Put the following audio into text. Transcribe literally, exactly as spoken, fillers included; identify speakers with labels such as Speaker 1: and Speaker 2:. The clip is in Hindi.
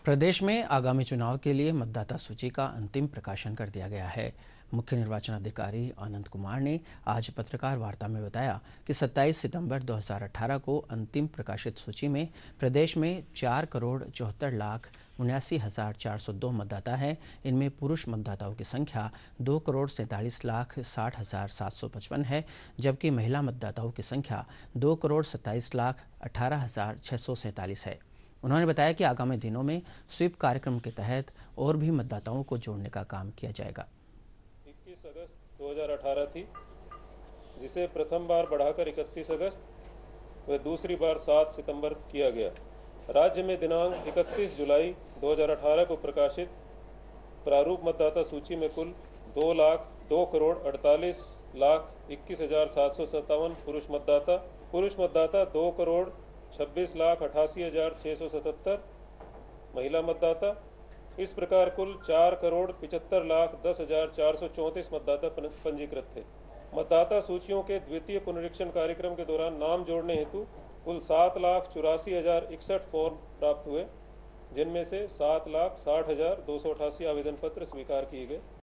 Speaker 1: प्रदेश में आगामी चुनाव के लिए मतदाता सूची का अंतिम प्रकाशन कर दिया गया है। मुख्य निर्वाचन अधिकारी आनंद कुमार ने आज पत्रकार वार्ता में बताया कि सत्ताईस सितंबर दो हज़ार अठारह को अंतिम प्रकाशित सूची में प्रदेश में चार करोड़ चौहत्तर लाख उन्यासी हजार चार सौ दो मतदाता हैं। इनमें पुरुष मतदाताओं की संख्या दो करोड़ सैंतालीस लाख साठ हजार सात सौ पचपन है, जबकि महिला मतदाताओं की संख्या दो करोड़ सत्ताईस लाख अठारह हजार छः सौ सैंतालीस है। उन्होंने बताया कि आगामी दिनों में स्वीप कार्यक्रम के तहत और भी मतदाताओं को जोड़ने का काम किया जाएगा।
Speaker 2: इक्कीस अगस्त दो हज़ार अठारह थी, जिसे प्रथम बार बढ़ाकर इकतीस अगस्त व दूसरी बार सात सितंबर किया गया। राज्य में दिनांक इकतीस जुलाई दो हज़ार अठारह को प्रकाशित प्रारूप मतदाता सूची में कुल दो लाख दो करोड़ अड़तालीस लाख इक्कीस हजार सात सौ सत्तावन पुरुष मतदाता पुरुष मतदाता दो करोड़ छब्बीस लाख अठासी हजार छः सौ सतहत्तर महिला मतदाता। इस प्रकार कुल चार करोड़ पिचहत्तर लाख दस हजार चार सौ चौंतीस मतदाता पंजीकृत थे। मतदाता सूचियों के द्वितीय पुनरीक्षण कार्यक्रम के दौरान नाम जोड़ने हेतु कुल सात लाख चौरासी हजार इकसठ फॉर्म प्राप्त हुए, जिनमें से सात लाख साठ हजार दो सौ अठासी आवेदन पत्र स्वीकार किए गए।